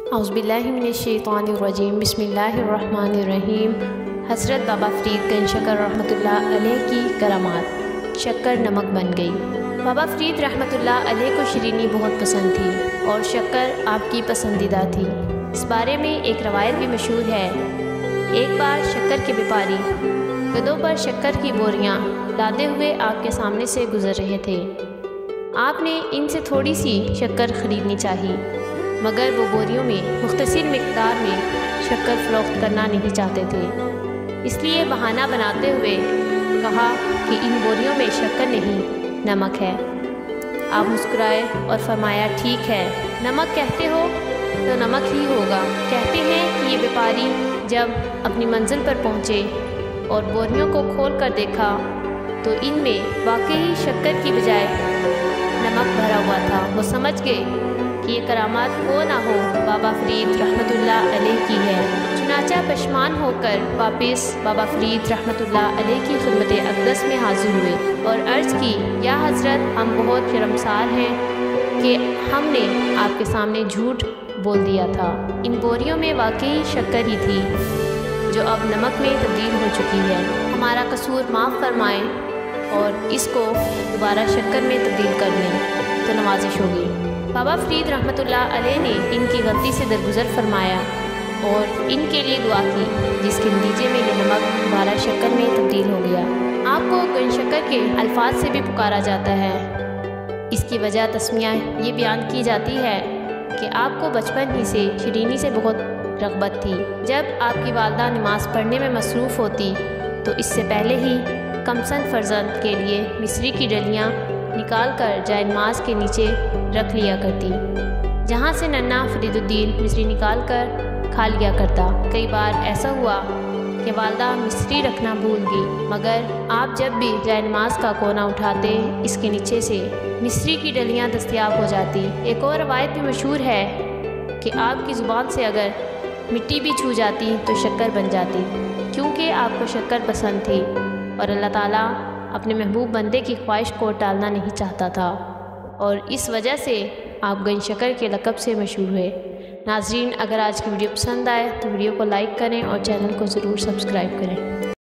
औज़ुबिल्लाहिमिनश्शैतानिर्रजीम बिस्मिल्लाहिर्रहमानिर्रहीम। हज़रत बाबा फ़रीद गंज शक्कर रहमतुल्लाह अलैह की करामात। शक्कर नमक बन गई। बाबा फ़रीद रहमतुल्लाह अलैह को शीरीनी बहुत पसंद थी और शक्कर आपकी पसंदीदा थी। इस बारे में एक रवायत भी मशहूर है। एक बार शक्कर के व्यापारी गधों पर शक्कर की बोरियां लादे हुए आपके सामने से गुजर रहे थे। आपने इनसे थोड़ी सी शक्कर ख़रीदनी चाहिए, मगर वो बोरियों में मुख्तसर मिक़दार में शक्कर फ़रोख्त करना नहीं चाहते थे। इसलिए बहाना बनाते हुए कहा कि इन बोरियों में शक्कर नहीं, नमक है। आप मुस्कुराए और फरमाया, ठीक है, नमक कहते हो तो नमक ही होगा। कहते हैं कि ये व्यापारी जब अपनी मंजिल पर पहुँचे और बोरियों को खोल कर देखा तो इनमें वाकई शक्कर की बजाय नमक भरा हुआ था। वो समझ गए कि ये करामात हो ना हो बाबा फ़रीद रहमतुल्लाह अलैह की है। चुनाचा पशमान होकर वापस बाबा फ़रीद रहमतुल्लाह अलैह की खिदमत अक़दस में हाज़िर हुए और अर्ज़ की, या हज़रत, हम बहुत शर्मसार हैं कि हमने आपके सामने झूठ बोल दिया था। इन बोरियों में वाकई शक्कर ही थी जो अब नमक में तब्दील हो चुकी है। हमारा कसूर माफ़ फरमाएँ और इसको दोबारा शक्कर में तब्दील कर लें तो नवाजिश होगी। बाबा फ़रीद रहमतुल्लाह अलैह ने इनकी गलती से दरगुजर फरमाया और इनके लिए दुआ की, जिसके नतीजे में ये नमक दोबारा शक्कर में तब्दील हो गया। आपको गन शक्कर के अल्फाज से भी पुकारा जाता है। इसकी वजह तस्मिया ये बयान की जाती है कि आपको बचपन ही से शीरीनी से बहुत रग़बत थी। जब आपकी वालदा नमाज़ पढ़ने में मसरूफ़ होती तो इससे पहले ही कमसन फ़र्जंद के लिए मिस्री की डलियाँ निकाल कर जाए नमाज के नीचे रख लिया करती, जहाँ से नन्ना फ़रीदुद्दीन मिस्री निकाल कर खा लिया करता। कई बार ऐसा हुआ कि वालदा मिस्री रखना भूल गई, मगर आप जब भी जाए नमाज का कोना उठाते इसके नीचे से मिस्री की डलियाँ दस्तयाब हो जाती। एक और रवायत भी मशहूर है कि आपकी ज़ुबान से अगर मिट्टी भी छू जाती तो शक्कर बन जाती, क्योंकि आपको शक्कर पसंद थी और अल्लाह ताला अपने महबूब बंदे की ख्वाहिश को टालना नहीं चाहता था, और इस वजह से आप गन शक्कर के लक़ब से मशहूर हुए। नाज़रीन, अगर आज की वीडियो पसंद आए तो वीडियो को लाइक करें और चैनल को ज़रूर सब्सक्राइब करें।